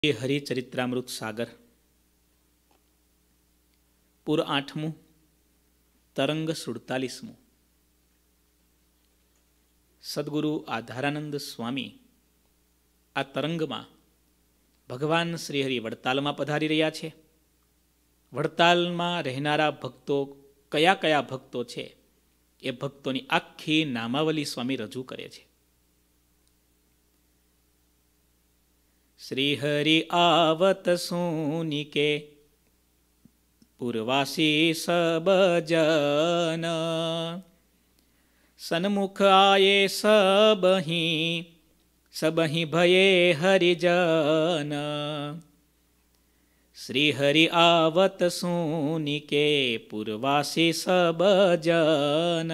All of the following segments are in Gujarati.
હરિચરિત્રામૃત સાગર પુર 8મું તરંગ 47મું સદગુરુ આધારાનંદ સ્વામી આ તરંગમાં ભગવાન શ્રીહરિ વડતાલમાં પધારી રહ્યા છે. વડતાલમાં રહેનારા ભક્તો કયા કયા ભક્તો છે એ ભક્તોની આખી નામાવલી સ્વામી રજૂ કરે છે. શ્રીહરિ આવત સુનિકે પૂર્વાસી સબ જન સન્મુખ આયે સબહી ભયે હરિજન. શ્રીહરિ આવત સુનિકે પૂર્વાસી સબ જન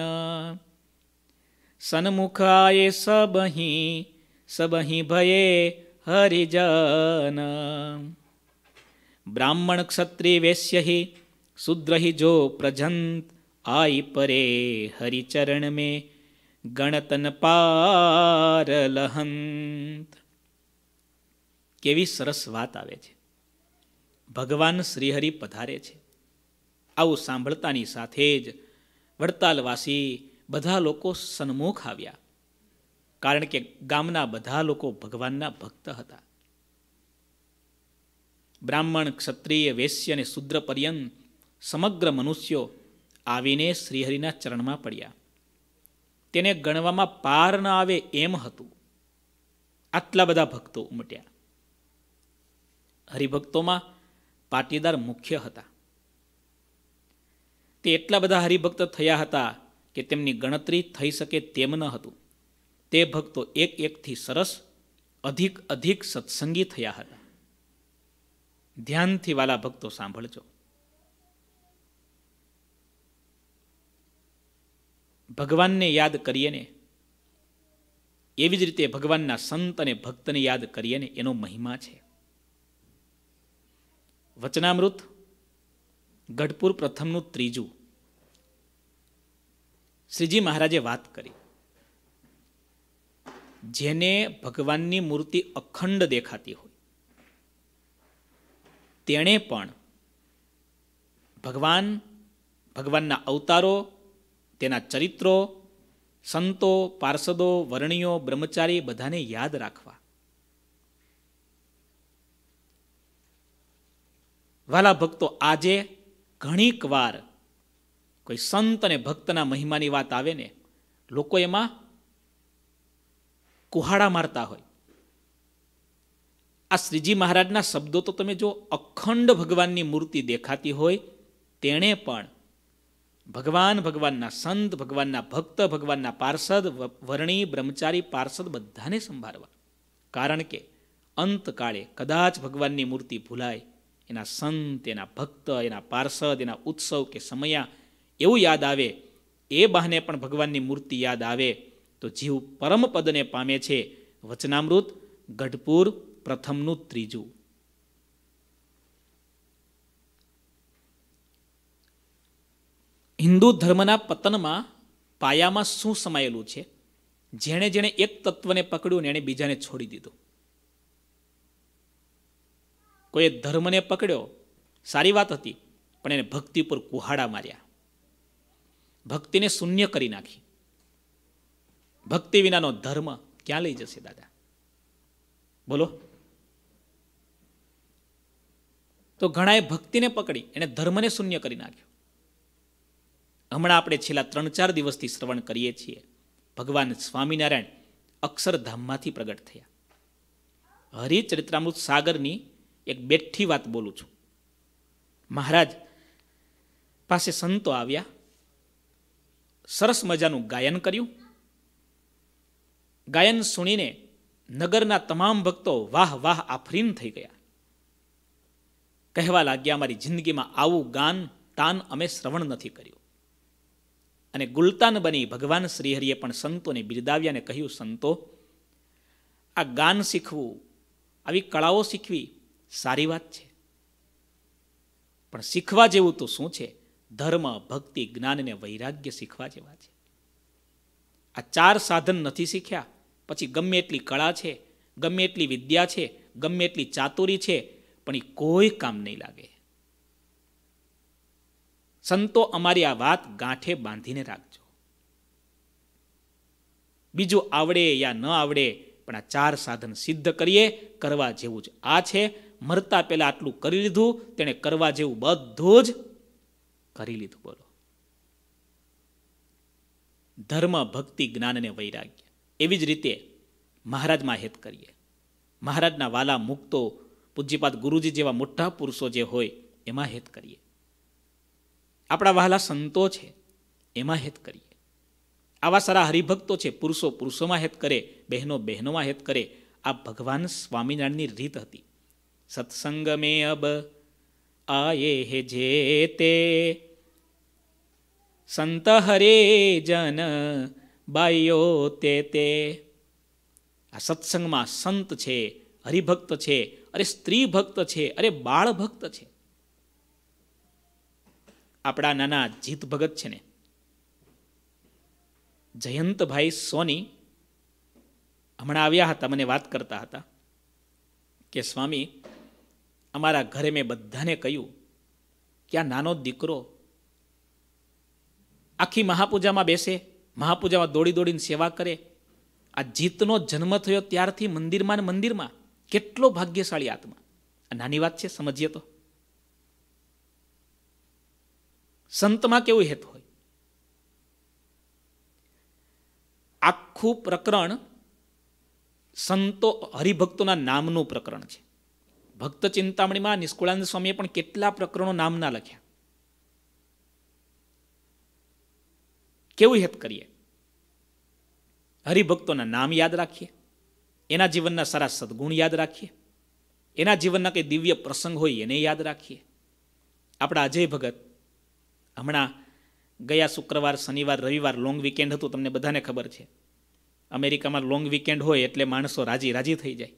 સન્મુખ આયે સબહી ભયે હરિજન. બ્રાહ્મણ ક્ષત્રિય વૈશ્ય શુદ્ર જો પ્રજંત આઈ પરે હરિચરણ में ગણતન પાર લહંત. કેવી સરસ વાત આવે છે. ભગવાન શ્રીહરિ પધારે છે. આવું સાંભળતાની સાથે જ વડતાલવાસી બધા લોકો સન્મુખ આવ્યા, કારણ કે ગામના બધા લોકો ભગવાનના ભક્ત હતા. બ્રાહ્મણ ક્ષત્રિય વૈશ્ય અને શુદ્ર પર્યંત સમગ્ર મનુષ્યો આવીને શ્રીહરિના ચરણમાં પડ્યા. તેને ગણવામાં પાર ન આવે એમ હતું. આટલા બધા ભક્તો ઉમટ્યા. હરિભક્તોમાં પાટીદાર મુખ્ય હતા. તે એટલા બધા હરિભક્ત થયા હતા કે તેમની ગણતરી થઈ શકે તેમ ન હતું. તે ભક્તો એક એકથી સરસ અધિક સત્સંગી થયા હતા. ધ્યાનથી વાલા ભક્તો સાંભળજો. ભગવાનને યાદ કરીએ ને એવી જ રીતે ભગવાનના સંત અને ભક્તને યાદ કરીએ ને એનો મહિમા છે. વચનામૃત ગઢપુર પ્રથમનું 3. શ્રીજી મહારાજે વાત કરી. જેને ભગવાનની મૂર્તિ અખંડ દેખાતી હોય તેણે પણ ભગવાનના અવતારો, તેના ચરિત્રો, સંતો, પાર્ષદો, વર્ણિયો, બ્રહ્મચારી બધાને યાદ રાખવા. વાલા ભક્તો, આજે ઘણીક વાર કોઈ સંત અને ભક્તના મહિમાની વાત આવે ને લોકો એમાં કુહાડા મારતા હોય. આ શ્રીજી મહારાજના શબ્દો તો તમે જો, અખંડ ભગવાનની મૂર્તિ દેખાતી હોય તેણે પણ ભગવાનના સંત, ભગવાનના ભક્ત, ભગવાનના પાર્ષદ, વર્ણી, બ્રહ્મચારી, પાર્ષદ બધાને સંભાળવા. કારણ કે અંતકાળે કદાચ ભગવાનની મૂર્તિ ભૂલાય, એના સંત, એના ભક્ત, એના પાર્ષદ, એના ઉત્સવ કે સમયા એવું યાદ આવે, એ બહાને પણ ભગવાનની મૂર્તિ યાદ આવે તો જીવ પરમપદને પામે છે. વચનામૃત ગઢપુર પ્રથમનું 3. હિન્દુ ધર્મના પતનમાં પાયામાં શું સમાયેલું છે? જેણે એક તત્વને પકડ્યું ને એણે બીજાને છોડી દીધું. કોઈ ધર્મને પકડ્યો, સારી વાત હતી, પણ એને ભક્તિ પર કુહાડા માર્યા, ભક્તિને શૂન્ય કરી નાખી. ભક્તિ વિનાનો ધર્મ ક્યાં લઈ જશે દાદા? બોલો. તો ઘણાએ ભક્તિને પકડી, એને ધર્મને શૂન્ય કરી નાખ્યો. હમણાં આપણે છેલ્લા 3-4 દિવસથી શ્રવણ કરીએ છીએ, ભગવાન સ્વામિનારાયણ અક્ષરધામમાંથી પ્રગટ થયા. હરિચરિત્રામૃત સાગરની એક બેઠી વાત બોલું છું. મહારાજ પાસે સંતો આવ્યા, સરસ મજાનું ગાયન કર્યું. ગાયન સુણીને નગરના તમામ ભક્તો વાહ વાહ આફરીન થઈ ગયા. કહેવા લાગ્યા, અમારી જિંદગીમાં આવું ગાન તાન અમે શ્રવણ નથી કર્યું. અને ગુલતાન બની ભગવાન શ્રીહરિએ પણ સંતોને બિરદાવ્યા અને કહ્યું, સંતો, આ ગાન શીખવું, આવી કળાઓ શીખવી સારી વાત છે, પણ શીખવા જેવું તો શું છે? ધર્મ, ભક્તિ, જ્ઞાન અને વૈરાગ્ય શીખવા જેવા છે. આ 4 સાધન નથી શીખ્યા પછી ગમે એટલી કળા છે, ગમે એટલી વિદ્યા છે, ગમે એટલી ચાતુરી છે પણ એ કોઈ કામ નહીં લાગે. સંતો અમારી આ વાત ગાંઠે બાંધીને રાખજો. બીજું આવડે યા ન આવડે પણ આ 4 સાધન સિદ્ધ કરીએ, કરવા જેવું જ આ છે. મરતા પહેલા આટલું કરી લીધું, તેણે કરવા જેવું બધું જ કરી લીધું. બોલો, ધર્મ, ભક્તિ, જ્ઞાન અને વૈરાગ્ય. એવી જ રીતે મહારાજમાં હેત કરીએ. મહારાજના વાલા મુક્તો, પૂજ્યપાદ ગુરુજી જેવા મોટા પુરુષો જે હોય એમાં હેત કરીએ. આપણા વહાલા સંતો છે એમાં હેત કરીએ. આવા સારા હરિભક્તો છે, પુરુષો પુરુષોમાં હેત કરે, બહેનો બહેનોમાં હેત કરે. આ ભગવાન સ્વામિનારાયણની રીત હતી. સત્સંગ મે અબ આયે હે જેતે, સંત હરે જન બાયો તે. આ સત્સંગમાં સંત છે, હરિભક્ત છે, અરે સ્ત્રી ભક્ત છે, અરે બાળ ભક્ત છે. આપણા નાના જીત ભગત છે ને, જયંતભાઈ સોની હમણાં આવ્યા હતા, મને વાત કરતા હતા કે સ્વામી, અમારા ઘરે મેં બધાને કહ્યું કે આ નાનો દીકરો આખી મહાપૂજામાં બેસે, મહાપૂજામાં દોડી દોડીને સેવા કરે. આ જીતનો જન્મ થયો ત્યારથી મંદિરમાં ને મંદિરમાં. કેટલો ભાગ્યશાળી આત્મા. આ નાની વાત છે, સમજીએ તો. સંતમાં કેવું હેત હોય. આખું પ્રકરણ સંતો હરિભક્તોના નામનું પ્રકરણ છે. ભક્ત ચિંતામણીમાં નિષ્કુળાનંદ સ્વામીએ પણ કેટલા પ્રકરણો નામના લખ્યા. કેવું હેત કરીએ. હરિભક્તોના નામ યાદ રાખીએ, એના જીવનના સારા સદગુણ યાદ રાખીએ, એના જીવનના કંઈ દિવ્ય પ્રસંગ હોય એને યાદ રાખીએ. આપણા અજય ભગત હમણાં ગયા શુક્રવાર, શનિવાર, રવિવાર લોંગ વીકેન્ડ હતું, તમને બધાને ખબર છે. અમેરિકામાં લોંગ વીકેન્ડ હોય એટલે માણસો રાજી રાજી થઈ જાય.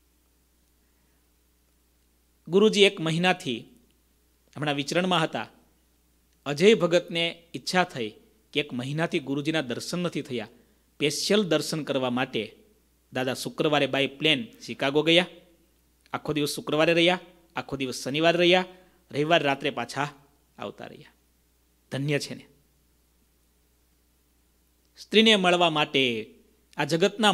ગુરુજી 1 મહિનાથી હમણાં વિચરણમાં હતા. અજય ભગતને ઈચ્છા થઈ કે 1 મહિનાથી ગુરુજીના દર્શન નથી થયા, સ્પેશિયલ દર્શન કરવા માટે દાદા શુક્રવારે બાય પ્લેન શિકાગો ગયા. આખો દિવસ શુક્રવારે રહ્યા, આખો દિવસ શનિવારે રહ્યા, રવિવાર રાત્રે પાછા આવતા રહ્યા. ધન્ય છે ને. સ્ત્રીને મળવા માટે, આ જગતના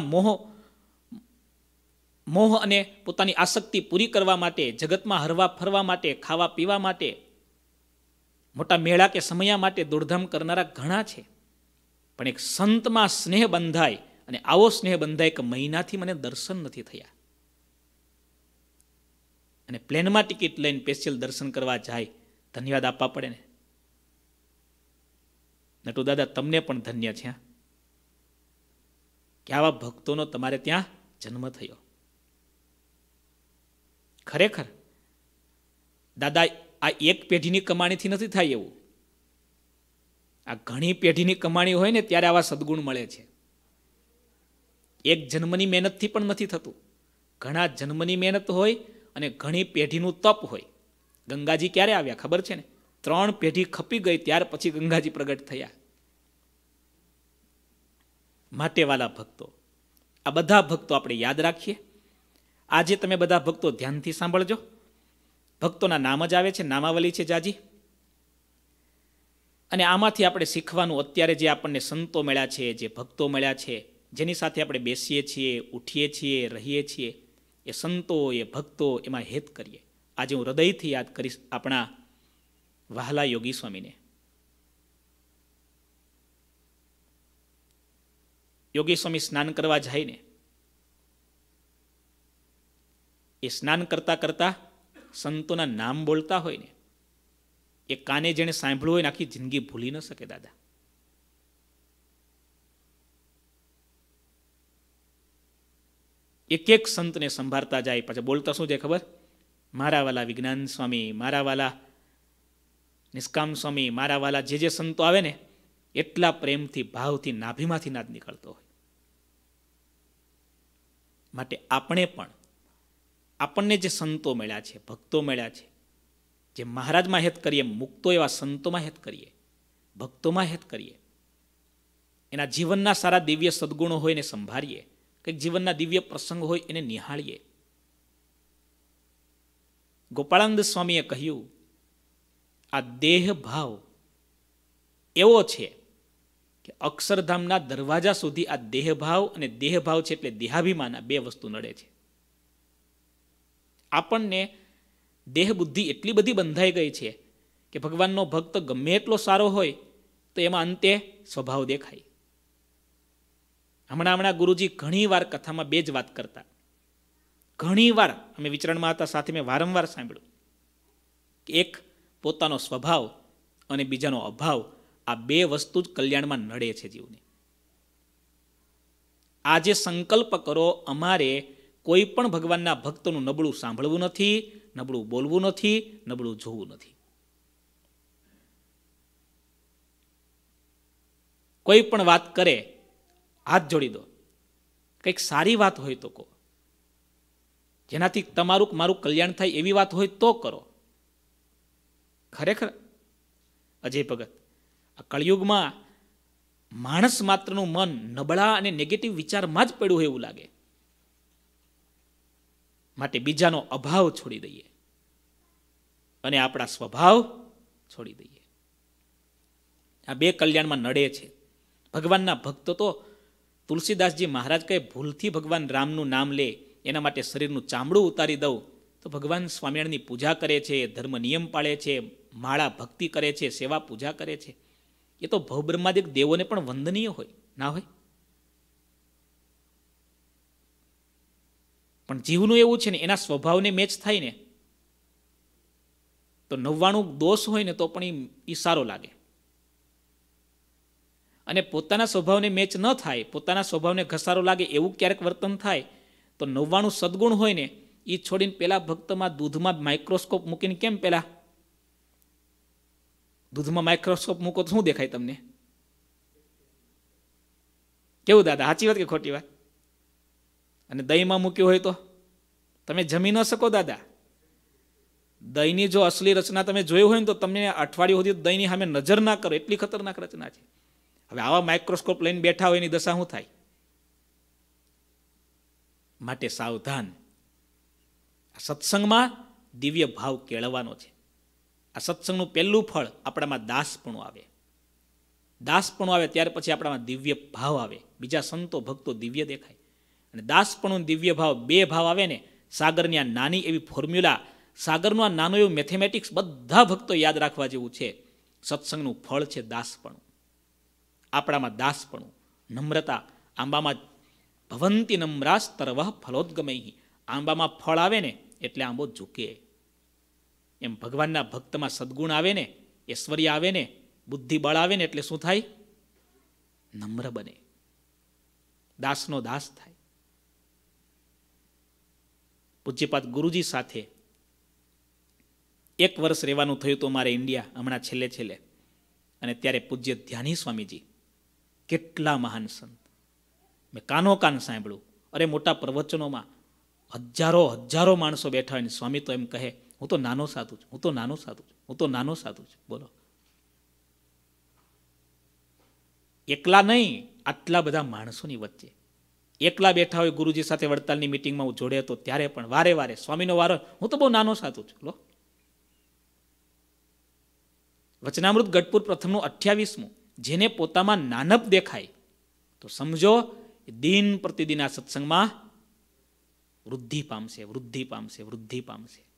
મોહ અને પોતાની આસક્તિ પૂરી કરવા માટે, જગતમાં હરવા ફરવા માટે, ખાવા પીવા માટે, મોટા મેળા કે સમયા માટે દોડધામ કરનારા ઘણા છે. પણ એક સંતમાં સ્નેહ બંધાય, અને આવો સ્નેહ બંધાય કે મહિનાથી મને દર્શન નથી થયા, અને પ્લેનમાં ટિકિટ લઈને સ્પેશિયલ દર્શન કરવા જાય. ધન્યવાદ આપવા પડે ને. નટુ દાદા, તમને પણ ધન્ય છે કે આવા ભક્તોનો તમારે ત્યાં જન્મ થયો. ખરેખર દાદા, આ એક પેઢીની કમાણીથી નથી થાય એવું. આ ઘણી પેઢીની કમાણી હોય ને ત્યારે આવા સદગુણ મળે છે. એક જન્મની મહેનતથી પણ નથી થતું. ઘણા જન્મની મહેનત હોય અને ઘણી પેઢીનું તપ હોય. ગંગાજી ક્યારે આવ્યા ખબર છે ને? 3 પેઢી ખપી ગઈ ત્યાર પછી ગંગાજી પ્રગટ થયા. માટે વાલા ભક્તો, આ બધા ભક્તો આપણે યાદ રાખીએ. આજે તમે બધા ભક્તો ધ્યાનથી સાંભળજો. ભક્તોના નામ જ આવે છે, નામાવલી છે જાજી. અને આમાંથી આપણે શીખવાનું, અત્યારે જે આપણને સંતો મળ્યા છે, જે ભક્તો મળ્યા છે, જેની સાથે આપણે બેસીએ છીએ, ઉઠીએ છીએ, રહીએ છીએ, એ સંતો, એ ભક્તો, એમાં હેત કરીએ. આજે હું હૃદયથી યાદ કરીશ આપણા વહાલા યોગી સ્વામીને. યોગી સ્વામી સ્નાન કરવા જાય ને, એ સ્નાન કરતા કરતા સંતોના નામ બોલતા હોય ને, એ કાને જેણે સાંભળ્યું હોય ને આખી જિંદગી ભૂલી ન શકે દાદા. એક એક સંતને સંભાળતા જાય, પછી બોલતા શું છે ખબર? મારા વાલા વિજ્ઞાન સ્વામી, મારા વાલા નિષ્કામ સ્વામી, મારા વાલા જે સંતો આવે ને, એટલા પ્રેમથી, ભાવથી, નાભીમાંથી નાદ નીકળતો હોય. માટે આપણે પણ આપણને જે સંતો મળ્યા છે, ભક્તો મળ્યા છે, જે મહારાજમાં હેત કરીએ, મુક્તો એવા સંતોમાં હેત કરીએ, ભક્તોમાં હેત કરીએ. એના જીવનના સારા દિવ્ય સદગુણો હોય એને સંભાળીએ, કંઈક જીવનના દિવ્ય પ્રસંગ હોય એને નિહાળીએ. ગોપાળાનંદ સ્વામીએ કહ્યું, આ દેહ ભાવ એવો છે કે અક્ષરધામના દરવાજા સુધી આ દેહભાવ અને દેહભાવ છે એટલે દેહાભિમાન, આ બે વસ્તુ નડે છે. આપણને દેહ બુદ્ધિ એટલી બધી બંધાઈ ગઈ છે કે ભગવાનનો ભક્ત ગમે એટલો સારો હોય તો એમાં અંતે સ્વભાવ દેખાય. હમણાં ગુરુજી ઘણી વાર કથામાં બે જ વાત કરતા. ઘણી વાર અમે વિચરણમાં હતા સાથે મેં વારંવાર સાંભળ્યું કે એક પોતાનો સ્વભાવ અને બીજાનો અભાવ, આ બે વસ્તુ જ કલ્યાણમાં નડે છે જીવને. આજે સંકલ્પ કરો, અમારે કોઈ પણ ભગવાનના ભક્તોનું નબળું સાંભળવું નથી, નબળું બોલવું નથી, નબળું જોવું નથી. કોઈ પણ વાત કરે હાથ જોડી દો, કંઈક સારી વાત હોય તો કહો, જેનાથી તમારું મારું કલ્યાણ થાય એવી વાત હોય તો કરો. ખરેખર અજય ભગત, આ કળિયુગમાં માણસ માત્રનું મન નબળા અને નેગેટિવ વિચારમાં જ પડ્યું હોય એવું લાગે. માટે બીજાનો અભાવ છોડી દઈએ અને આપણા સ્વભાવ છોડી દઈએ. આ બે કલ્યાણમાં નડે છે. ભગવાનના ભક્તો તો તુલસીદાસજી મહારાજ કહે, ભૂલથી ભગવાન રામનું નામ લે એના માટે શરીરનું ચામડું ઉતારી દઉં તો ભગવાન સ્વામિનારાયણની પૂજા કરે છે, ધર્મ નિયમ પાળે છે, માળા ભક્તિ કરે છે, સેવા પૂજા કરે છે. એ તો ભવબ્રહ્માદિક દેવોને પણ વંદનીય હોય, ના હોય? પણ જીવનું એવું છે ને, એના સ્વભાવને મેચ થાય ને તો 99 દોષ હોય ને તો પણ એ સારો લાગે. અને પોતાના સ્વભાવને મેચ ન થાય, પોતાના સ્વભાવને ઘસારો લાગે એવું ક્યારેક વર્તન થાય તો 99 સદગુણ હોય ને એ છોડીને પેલા ભક્તમાં દૂધમાં માઇક્રોસ્કોપ મૂકીને કેમ પેલા દૂધમાં માઇક્રોસ્કોપ મૂકો તો શું દેખાય તમને? કેવું દાદા, સાચી વાત કે ખોટી વાત? અને દહીંમાં મૂક્યું હોય તો તમે જમી ન શકો દાદા. દહીંની જો અસલી રચના તમે જોઈ હોય ને તો તમને અઠવાડિયું સુધી દહીંની સામે નજર ના કરો, એટલી ખતરનાક રચના છે. હવે આવા માઇક્રોસ્કોપ લઈને બેઠા હોય એની દશા શું થાય? માટે સાવધાન. આ સત્સંગમાં દિવ્ય ભાવ કેળવવાનો છે. આ સત્સંગનું પહેલું ફળ આપણામાં દાસપણું આવે. દાસપણું આવે ત્યાર પછી આપણામાં દિવ્ય ભાવ આવે. બીજા સંતો ભક્તો દિવ્ય દેખાય. અને દાસપણું દિવ્ય ભાવ, બે ભાવ આવે ને, સાગરની આ નાની એવી ફોર્મ્યુલા, સાગરનું આ નાનું એવું મેથેમેટિક્સ બધા ભક્તો યાદ રાખવા જેવું છે. સત્સંગનું ફળ છે દાસપણું. આપણામાં દાસપણું, નમ્રતા. આંબામાં ભવંતી નમ્રાસ્તરવઃ ફલોદગમૈ. આંબામાં ફળ આવે ને એટલે આંબો ઝૂકે. એમ ભગવાનના ભક્તમાં સદગુણ આવે ને, ઐશ્વર્ય આવે ને, બુદ્ધિ બળ આવે ને એટલે શું થાય? નમ્ર બને, દાસનો દાસ થાય. પૂજ્યપાદ ગુરુજી સાથે 1 વર્ષ રહેવાનું થયું હતું મારે ઇન્ડિયા, હમણાં છેલ્લે. અને ત્યારે પૂજ્ય ધ્યાની સ્વામીજી, કેટલા મહાન સંત, મેં કાનો કાન સાંભળ્યું. અરે મોટા પ્રવચનોમાં હજારો માણસો બેઠા હોય ને સ્વામી તો એમ કહે, હું તો નાનો સાધુ છું, હું તો નાનો સાધુ છું, હું તો નાનો સાધુ છું. બોલો, એકલા નહીં, આટલા બધા માણસોની વચ્ચે એકલા બેઠા હોય ગુરુજી સાથે વડતાલની મિટિંગમાં હું જોડે હતો ત્યારે પણ વારે સ્વામીનો વારો, હું તો બહુ નાનો સાધુ છું. લો, વચનામૃત ગઢપુર પ્રથમનું 28મું, જેને પોતામાં નાનપ દેખાય તો સમજો દિન પ્રતિદિન આ સત્સંગમાં વૃદ્ધિ પામશે.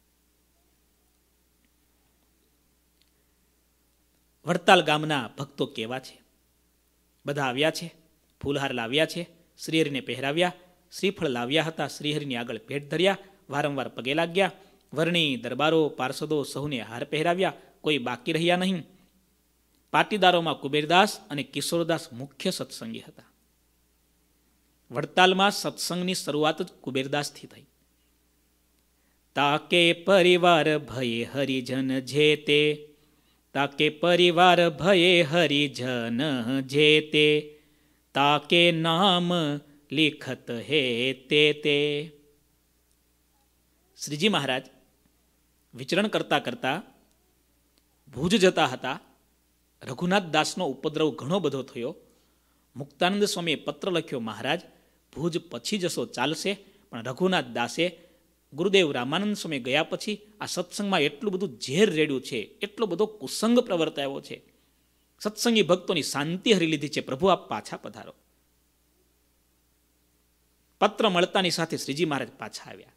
વડતાલ ગામના ભક્તો કેવા છે? બધા આવ્યા છે, ફૂલહાર લાવ્યા છે, શ્રીહરિને પહેરાવ્યા, શ્રીફળ લાવ્યા હતા, શ્રીહરિની આગળ ભેટ ધર્યા, વારંવાર પગે લાગ્યા, વર્ણી દરબારો પાર્ષદો સૌને હાર પહેરાવ્યા, કોઈ બાકી રહ્યા નહીં. પાટીદારોમાં કુબેરદાસ અને કિશોરદાસ મુખ્ય સત્સંગી હતા. વડતાલમાં સત્સંગની શરૂઆત જ કુબેરદાસથી થઈ. તાકે પરિવાર ભયે હરિજન જેતે, તાકે પરિવાર ભયે હરિજન જેતે, તાકે નામ લિખત હે તે. શ્રીજી મહારાજ વિચરણ કરતા ભુજ જતા હતા. રઘુનાથ દાસનો ઉપદ્રવ ઘણો બધો થયો. મુક્તાનંદ સ્વામીએ પત્ર લખ્યો, મહારાજ ભુજ પછી જશો ચાલશે, પણ રઘુનાથ દાસે ગુરુદેવ રામાનંદ સ્વામી ગયા પછી આ સત્સંગમાં એટલું બધું ઝેર રેડ્યું છે, એટલો બધો કુસંગ પ્રવર્તાયો છે, સત્સંગી ભક્તોની શાંતિ હરી લીધી છે. પ્રભુ આપ પાછા પધારો. પત્ર મળતાની સાથે શ્રીજી મહારાજ પાછા આવ્યા.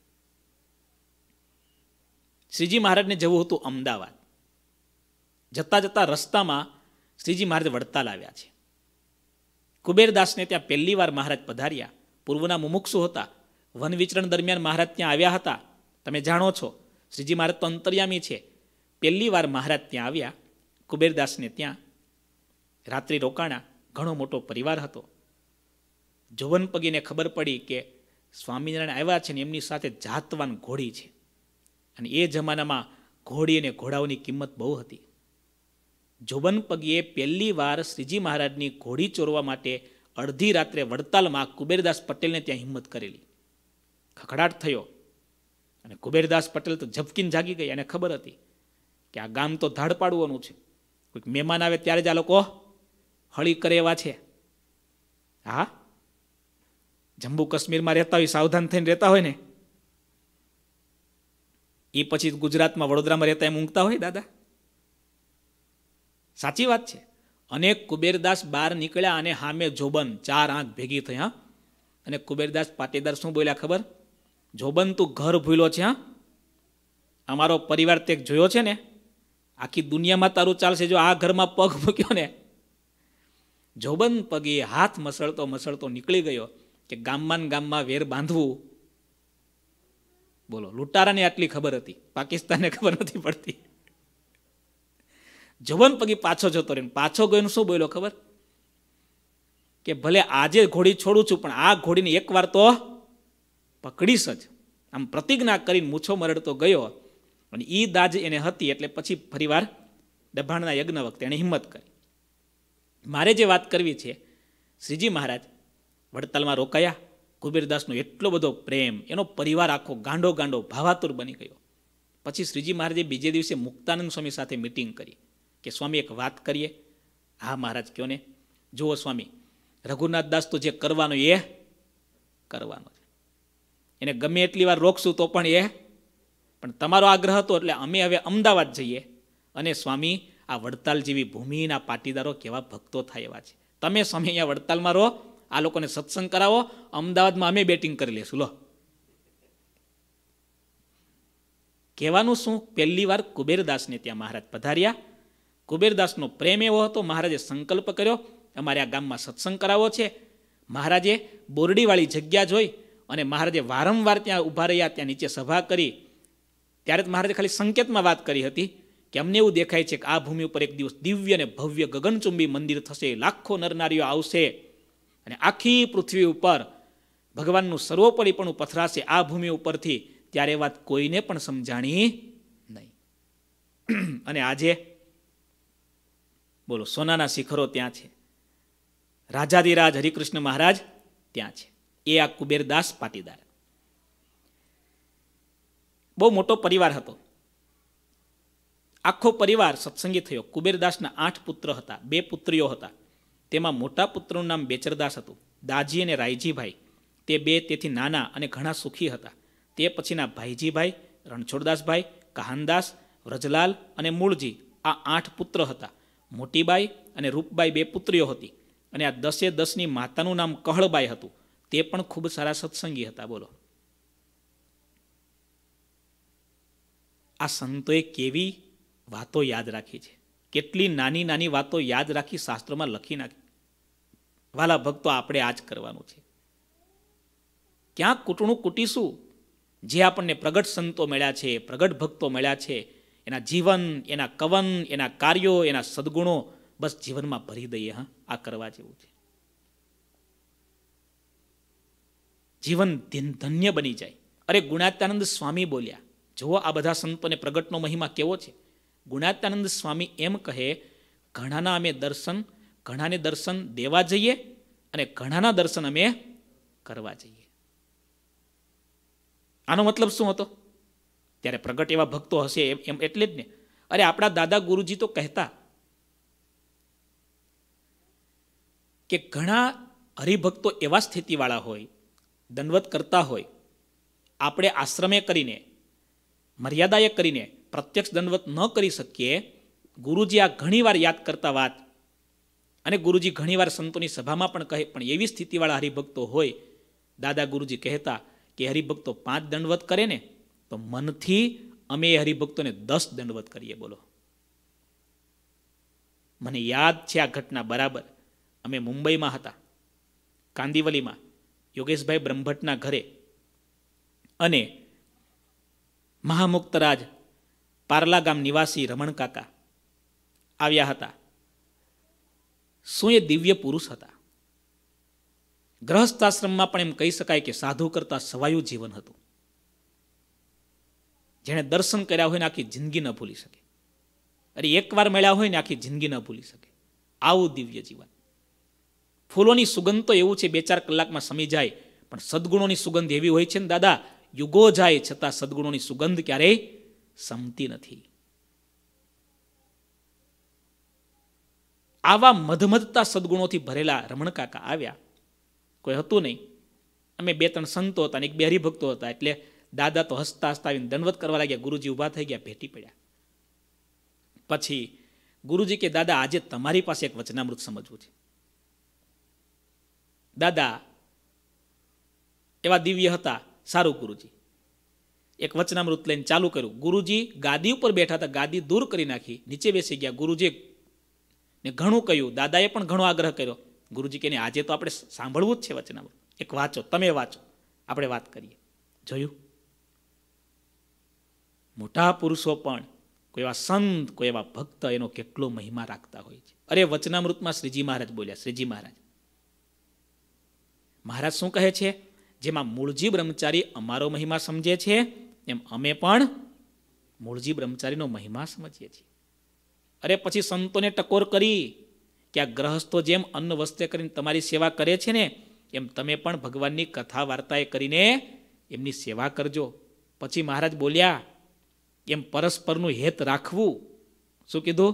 શ્રીજી મહારાજને જવું હતું અમદાવાદ. જતા જતા રસ્તામાં શ્રીજી મહારાજ વડતાલ આવ્યા છે. કુબેરદાસને ત્યાં પહેલી વાર મહારાજ પધાર્યા. પૂર્વના મુમુક્ષુ હતા. વન વિચરણ દરમિયાન મહારાજ ત્યાં આવ્યા હતા. તમે જાણો છો, શ્રીજી મહારાજ તો અંતર્યામી છે. પહેલી વાર મહારાજ ત્યાં આવ્યા. કુબેરદાસને ત્યાં રાત્રિ રોકાણા. ઘણો મોટો પરિવાર હતો. જોવન પગીને ખબર પડી કે સ્વામિનારાયણ આવ્યા છે ને એમની સાથે જાતવાન ઘોડી છે. અને એ જમાનામાં ઘોડી અને ઘોડાઓની કિંમત બહુ હતી. જોબન પગીએ પહેલી વાર શ્રીજી મહારાજની ઘોડી ચોરવા માટે અડધી રાત્રે વડતાલમાં કુબેરદાસ પટેલને ત્યાં હિંમત કરેલી. ખખડાટ થયો અને કુબેરદાસ પટેલ તો ઝપકીને જાગી ગયા. એને ખબર હતી કે આ ગામ તો ધાડ પાડવાનું છે. કોઈક મહેમાન આવે ત્યારે જ આ લોકો હળી કરે એવા છે. હા, જમ્મુ કાશ્મીરમાં રહેતા હોય, સાવધાન થઈને રહેતા હોય ને, એ પછી ગુજરાતમાં વડોદરામાં રહેતા એમ ઊંઘતા હોય દાદા. સાચી વાત છે. અને કુબેરદાસ બહાર નીકળ્યા અને સામે જોબન, ચાર આંખ ભેગી થઈ. હા, અને કુબેરદાસ પાટીદાર શું બોલ્યા ખબર? જોબન તું ઘર ભૂલ્યો છે. હા, અમારો પરિવાર તે જોયો છે ને, આખી દુનિયામાં તારું ચાલશે જો આ ઘરમાં પગ મૂક્યો ને. જોબન પગે હાથ મસળતો મસળતો નીકળી ગયો કે ગામમાં વેર બાંધવું. બોલો, લૂંટારાને આટલી ખબર હતી, પાકિસ્તાનને ખબર નથી પડતી. જોબન પગી પાછો જતો રહ્યો. પાછો ગયો શું બોલ્યો ખબર? કે ભલે આજે ઘોડી છોડું છું પણ આ ઘોડીને એકવાર તો પકડીશ જ. આમ પ્રતિજ્ઞા કરીને મૂછો મરડતો ગયો. અને ઈ દાજ એને હતી એટલે પછી ફરીવાર દભાણના યજ્ઞ વખતે એને હિંમત કરી. મારે જે વાત કરવી છે, શ્રીજી મહારાજ વડતાલમાં રોકાયા. કુબેરદાસનો એટલો બધો પ્રેમ, એનો પરિવાર આખો ગાંડો ગાંડો ભાવાતુર બની ગયો. પછી શ્રીજી મહારાજે બીજે દિવસે મુક્તાનંદ સ્વામી સાથે મિટિંગ કરી કે સ્વામી એક વાત કરીએ. હા મહારાજ કયો ને. જુઓ સ્વામી, રઘુનાથ દાસ તો જે કરવાનો એ કરવાનો છે. એને ગમે એટલી વાર રોકશું તો પણ તમારો આગ્રહ હતો એટલે અમે હવે અમદાવાદ જઈએ અને સ્વામી આ વડતાલ જેવી ભૂમિના પાટીદારો કેવા ભક્તો થાય એવા છે. તમે સ્વામી અહીંયા વડતાલમાં રહો, આ લોકોને સત્સંગ કરાવો, અમદાવાદમાં અમે બેટિંગ કરી લેશું. લો, કહેવાનું શું? પહેલી વાર કુબેરદાસને ત્યાં મહારાજ પધાર્યા. કુબેરદાસનો પ્રેમ એવો હતો, મહારાજે સંકલ્પ કર્યો અમારે આ ગામમાં સત્સંગ કરાવવો છે. મહારાજે બોરડીવાળી જગ્યા જોઈ અને મહારાજે વારંવાર ત્યાં ઊભા રહ્યા, ત્યાં નીચે સભા કરી. ત્યારે જ મહારાજે ખાલી સંકેતમાં વાત કરી હતી કે અમને એવું દેખાય છે કે આ ભૂમિ ઉપર એક દિવસ દિવ્ય અને ભવ્ય ગગનચુંબી મંદિર થશે, લાખો નરનારીઓ આવશે અને આખી પૃથ્વી ઉપર ભગવાનનું સર્વોપરીપણું પથરાશે આ ભૂમિ ઉપરથી. ત્યારે વાત કોઈને પણ સમજાણી નહીં. અને આજે બોલો, સોનાના શિખરો ત્યાં છે, રાજાધિરાજ હરિકૃષ્ણ મહારાજ ત્યાં છે. એ આ કુબેરદાસ પાટીદાર. બહુ મોટો પરિવાર હતો. આખો પરિવાર સત્સંગી થયો. કુબેરદાસના 8 પુત્ર હતા, 2 પુત્રીઓ હતા. તેમાં મોટા પુત્રનું નામ બેચરદાસ હતું. દાજી અને રાયજીભાઈ તે 2 તેથી નાના અને ઘણા સુખી હતા. તે પછીના ભાઈજીભાઈ, રણછોડદાસભાઈ, કહાનદાસ, વ્રજલાલ અને મૂળજી, આ 8 પુત્ર હતા. મોટીબાઈ અને રૂપબાઈ 2 પુત્રીઓ હતી. અને આ 10-10ની માતાનું નામ કહળબાઈ હતું. તે પણ ખૂબ સારા સત્સંગી હતા. બોલો, આ સંતોએ કેવી વાતો યાદ રાખી છે, કેટલી નાની નાની વાતો યાદ રાખી શાસ્ત્રોમાં લખી નાખી. વાલા ભક્તો, આપણે આ જ કરવાનું છે. ક્યાં કૂટણું કૂટીશું? જે આપણને પ્રગટ સંતો મળ્યા છે, પ્રગટ ભક્તો મળ્યા છે, એના જીવન, એના કવન, એના કાર્યો, એના સદગુણો બસ જીવનમાં ભરી દઈએ. હા, આ કરવા જેવું છે. જીવન ધન્ય બની જાય. અરે ગુણાત્યાનંદ સ્વામી બોલ્યા, જુઓ આ બધા સંતોને પ્રગટનો મહિમા કેવો છે. ગુણાત્યાનંદ સ્વામી એમ કહે, ઘણાના અમે ઘણાને દર્શન દેવા જઈએ અને ઘણાના દર્શન અમે કરવા જઈએ. આનો મતલબ શું હતો? ત્યારે પ્રગટ એવા ભક્તો હશે એમ એટલે જ ને. અરે આપણા દાદા ગુરુજી તો કહેતા કે ઘણા હરિભક્તો એવા સ્થિતિવાળા હોય, દંડવત કરતા હોય આપણે આશ્રમે કરીને, મર્યાદાએ કરીને પ્રત્યક્ષ દંડવત ન કરી શકીએ. ગુરુજી આ ઘણીવાર યાદ કરતા વાત, અને ગુરુજી ઘણીવાર સંતોની સભામાં પણ કહે, પણ એવી સ્થિતિવાળા હરિભક્તો હોય, દાદા ગુરુજી કહેતા કે હરિભક્તો 5 દંડવત કરે ને તો મનથી અમે એ હરિભક્તોને 10 દંડવત કરીએ. બોલો, મને યાદ છે આ ઘટના બરાબર. અમે મુંબઈમાં હતા, કાંદિવલીમાં, યોગેશભાઈ બ્રહ્મભટ્ટના ઘરે, અને મહામુક્તરાજ પારલા ગામ નિવાસી રમણ કાકા આવ્યા હતા. શું એ દિવ્ય પુરુષ હતા. ગ્રહસ્થાશ્રમમાં પણ એમ કહી શકાય કે સાધુ કરતા સવાયું જીવન હતું. જેણે દર્શન કર્યા હોય ને આખી જિંદગી ન ભૂલી શકે. અરે એકવાર મળ્યા હોય ને આખી જિંદગી ન ભૂલી શકે. આવું દિવ્ય જીવન. ફૂલોની સુગંધ તો એવું છે 2-4 કલાકમાં સમી જાય, પણ સદગુણોની સુગંધ એવી હોય છે ને દાદા, યુગો જાય છતાં સદગુણોની સુગંધ ક્યારેય સમતી નથી. આવા મધમધતા સદગુણોથી ભરેલા રમણ કાકા આવ્યા. કોઈ હતું નહીં. અમે 2-3 સંતો હતા અને 1-2 હરિભક્તો હતા. એટલે દાદા તો હસતા હસતા આવીને દંડવત કરવા લાગ્યા. ગુરુજી ઊભા થઈ ગયા, ભેટી પડ્યા. પછી ગુરુજી કે દાદા આજે તમારી પાસે એક વચનામૃત સમજવું છે. દાદા એવા દિવ્ય હતા. સારું ગુરુજી. એક વચનામૃત લઈને ચાલુ કર્યું. ગુરુજી ગાદી ઉપર બેઠા હતા, ગાદી દૂર કરી નાખી, નીચે બેસી ગયા. ગુરુજી ને ઘણું કહ્યું, દાદાએ પણ ઘણો આગ્રહ કર્યો. ગુરુજી કે આજે તો આપણે સાંભળવું જ છે વચનામૃત, એક વાંચો, તમે વાંચો, આપણે વાત કરીએ. જોયું, મોટા પુરુષો પણ કોઈ એવા સંત, કોઈ એવા ભક્ત એનો કેટલો મહિમા રાખતા હોય છે. અરે વચનામૃતમાં શ્રીજી મહારાજ બોલ્યા. શ્રીજી મહારાજ શું કહે છે? જેમાં મૂળજી બ્રહ્મચારી અમારો મહિમા સમજે છે, એમ અમે પણ મૂળજી બ્રહ્મચારીનો મહિમા સમજીએ છીએ. અરે પછી સંતોને ટકોર કરી કે આ ગ્રહસ્થો જેમ અન્ન વસ્ત્રે કરીને તમારી સેવા કરે છે ને, એમ તમે પણ ભગવાનની કથા વાર્તાએ કરીને એમની સેવા કરજો. પછી મહારાજ બોલ્યા, એમ પરસ્પરનું હેત રાખવું. શું કીધું?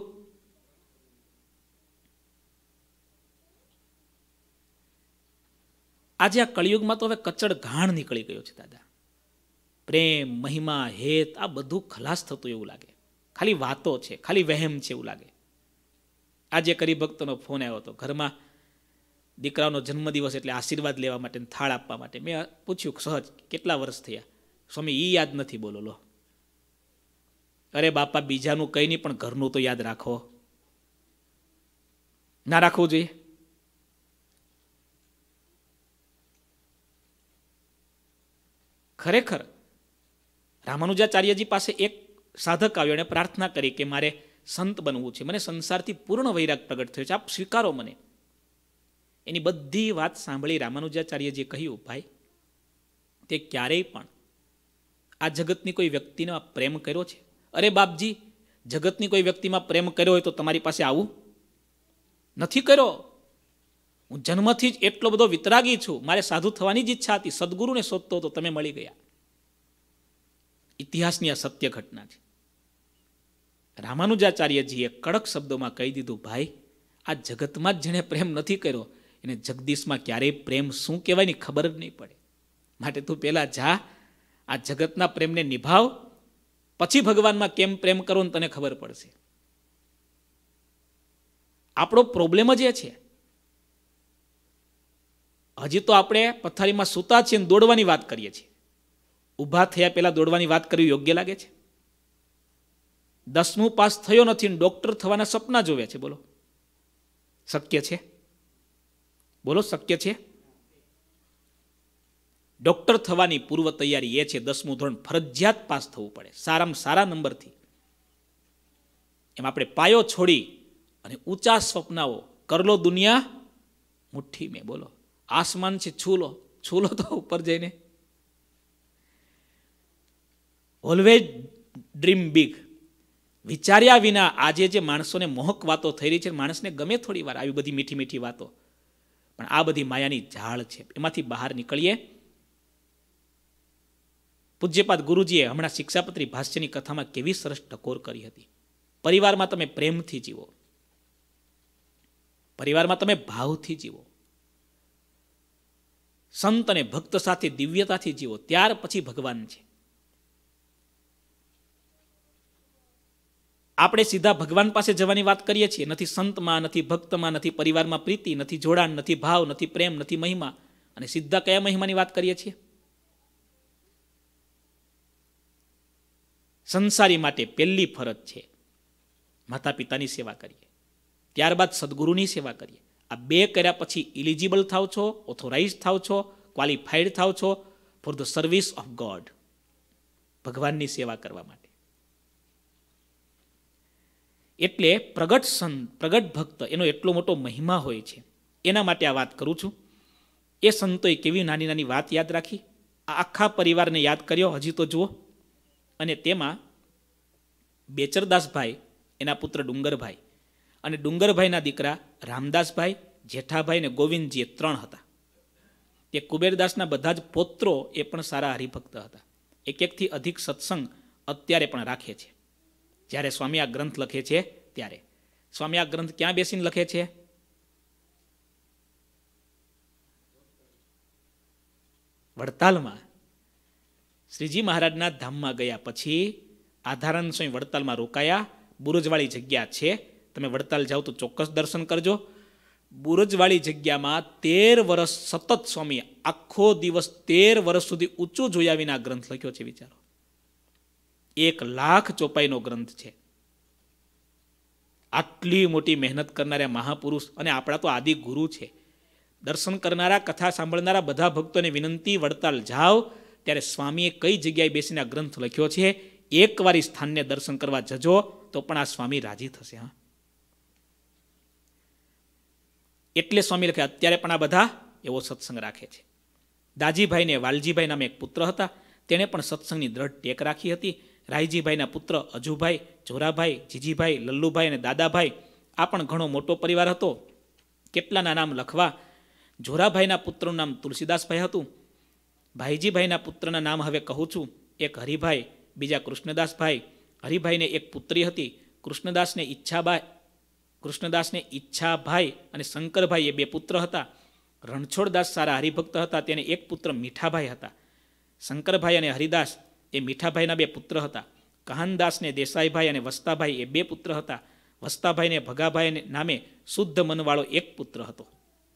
આજે આ કળિયુગમાં તો હવે કચડ ઘાણ નીકળી ગયો છે દાદા. પ્રેમ, મહિમા, હેત આ બધું ખલાસ થતું એવું લાગે. ખાલી વાતો છે, ખાલી વહેમ છે એવું લાગે. આજે હરિભક્તનો ફોન આવ્યો હતો. ઘરમાં દીકરાનો જન્મદિવસ એટલે આશીર્વાદ લેવા માટે, થાળ આપવા માટે. મેં પૂછ્યું સહજ, કેટલા વર્ષ થયા? સ્વામી ઈ યાદ નથી. બોલો લો. અરે બાપા, બીજાનું કંઈ નહીં પણ ઘરનું તો યાદ રાખો. ના રાખવું જોઈએ? ખરેખર રામાનુજાચાર્યજી પાસે એક સાધક આવ્યો અને પ્રાર્થના કરી કે મારે સંત બનવું છે, મને સંસારથી પૂર્ણ વૈરાગ પ્રગટ થયો છે, આપ સ્વીકારો મને. એની બધી વાત સાંભળી રામાનુજાચાર્યજીએ કહ્યું, ભાઈ તે ક્યારેય પણ આ જગતની કોઈ વ્યક્તિનો પ્રેમ કર્યો છે? અરે બાપજી, જગતની કોઈ વ્યક્તિમાં પ્રેમ કર્યો હોય તો તમારી પાસે આવું નથી કર્યો. હું જન્મથી જ એટલો બધો વિતરાગી છું, મારે સાધુ થવાની જ ઈચ્છા હતી, સદગુરુને શોધતો તો તમે મળી ગયા. ઇતિહાસની આ સત્ય ઘટના છે. રામાનુજાચાર્યજીએ કડક શબ્દોમાં કહી દીધું, ભાઈ આ જગતમાં જ જેણે પ્રેમ નથી કર્યો એને જગદીશમાં ક્યારેય પ્રેમ શું કહેવાય ની ખબર જ નહીં પડે. માટે તું પહેલા જા, આ જગતના પ્રેમને નિભાવ, પછી ભગવાનમાં કેમ પ્રેમ કરો ને તને ખબર પડશે. આપણો પ્રોબ્લેમ જ એ છે. હજી તો આપણે પથારીમાં સૂતા છીએ અને દોડવાની વાત કરીએ છીએ. ઊભા થયા પહેલા દોડવાની વાત કરવી યોગ્ય લાગે છે? 10મું પાસ થયો નથી ને ડોક્ટર થવાના સપના જોવે છે. બોલો, શક્ય છે? બોલો, શક્ય છે? ડોક્ટર થવાની પૂર્વ તૈયારી એ છે 10મું ધોરણ ફરજિયાત પાસ થવું પડે, સારામાં સારા નંબરથી. એમ આપણે પાયો છોડી અને ઊંચા સ્વપ્નાઓ કરલો દુનિયા મુઠ્ઠી મેં. બોલો, આસમાન છે છૂલો, છૂલો તો ઉપર જઈને. Always dream big. વિચાર્યા વિના આજે જે માણસોને મોહક વાતો થઈ રહી છે, માણસને ગમે થોડી વાર આવી બધી મીઠી મીઠી વાતો, પણ આ બધી માયાની ઝાળ છે, એમાંથી બહાર નીકળીએ. પૂજ્યપાદ ગુરુજીએ હમણાં શિક્ષાપત્રી ભાષ્યની કથામાં કેવી સરસ ટકોર કરી હતી. પરિવારમાં તમે પ્રેમથી જીવો, પરિવારમાં તમે ભાવથી જીવો. સંત અને ભક્ત સાથે દિવ્યતાથી જીવો, ત્યાર પછી ભગવાન છે. આપણે સીધા ભગવાન પાસે જવાની વાત કરીએ છીએ. નથી સંતમાં, નથી ભક્તમાં, નથી પરિવારમાં પ્રીતિ, નથી જોડાણ, નથી ભાવ, નથી પ્રેમ, નથી મહિમા. અને સીધા કયા મહિમાની વાત કરીએ છીએ? સંસારી માટે પહેલી ફરજ છે માતા પિતાની સેવા કરીએ, ત્યારબાદ સદગુરુની સેવા કરીએ. આ બે કર્યા પછી ઇલિજિબલ થાવ છો, ઓથોરાઇઝ થાવ છો, ક્વોલિફાઈડ થાવ છો for the service of God, ભગવાનની સેવા કરવા માટે. એટલે પ્રગટ સંત, પ્રગટ ભક્ત એનો એટલો મોટો મહિમા હોય છે. એના માટે આ વાત કરું છું. એ સંતોએ કેવી નાની નાની વાત યાદ રાખી, આ આખા પરિવારને યાદ કર્યો. હજી તો જુઓ. અને તેમાં બેચરદાસભાઈ, એના પુત્ર ડુંગરભાઈ, અને ડુંગરભાઈના દીકરા રામદાસભાઈ, જેઠાભાઈ ને ગોવિંદજી, 3 હતા. તે કુબેરદાસના બધા જ પૌત્રો એ પણ સારા હરિભક્ત હતા. એકથી અધિક સત્સંગ અત્યારે પણ રાખે છે. જ્યારે સ્વામી આ ગ્રંથ લખે છે ત્યારે સ્વામી આ ગ્રંથ ક્યાં બેસીને લખે છે? વડતાલમાં. શ્રીજી મહારાજના ધામમાં ગયા પછી આધારાનંદ સ્વામી વડતાલમાં રોકાયા. બુરજવાળી જગ્યા છે, તમે વડતાલ જાઓ તો ચોક્કસ દર્શન કરજો. બુરજવાળી જગ્યામાં 13 વર્ષ સતત સ્વામી આખો દિવસ 13 વર્ષ સુધી ઊંચું જોયા વિના ગ્રંથ લખ્યો છે. વિચારો, 1,00,000 ચોપાઈનો ગ્રંથ છે. આટલી મોટી મહેનત કરનારા મહાપુરુષ, અને આપણા તો આદિ ગુરુ છે. દર્શન કરનારા, કથા સાંભળનારા બધા ભક્તોને વિનંતી, વડતાલ જાઓ ત્યારે સ્વામીએ કઈ જગ્યાએ બેસીને આ ગ્રંથ લખ્યો છે, એકવાર સ્થાનને દર્શન કરવા જજો તો પણ આ સ્વામી રાજી થશે. હા, એટલે સ્વામી લખે અત્યારે પણ આ બધા એવો સત્સંગ રાખે છે. દાજીભાઈ ને વાલજીભાઈ નામે એક પુત્ર હતા, તેણે પણ સત્સંગની દ્રઢ ટેક રાખી હતી. રાયજીભાઈના પુત્ર અજુભાઈ, જોરાભાઈ, જીજીભાઈ, લલ્લુભાઈ અને દાદાભાઈ, આ પણ ઘણો મોટો પરિવાર હતો. કેટલાના નામ લખવા. જોરાભાઈના પુત્રનું નામ તુલસીદાસભાઈ હતું. ભાઈજીભાઈના પુત્રના નામ હવે કહું છું. એક હરિભાઈ, બીજા કૃષ્ણદાસભાઈ. હરિભાઈને એક પુત્રી હતી. કૃષ્ણદાસને ઈચ્છાભાઈ અને શંકરભાઈ એ 2 પુત્ર હતા. રણછોડદાસ સારા હરિભક્ત હતા, તેને એક પુત્ર મીઠાભાઈ હતા. શંકરભાઈ અને હરિદાસ એ મીઠાભાઈના 2 પુત્ર હતા. કહાનદાસને દેસાઈભાઈ અને વસ્તાભાઈ એ 2 પુત્ર હતા. વસ્તાભાઈને ભગાભાઈ નામે શુદ્ધ મનવાળો એક પુત્ર હતો.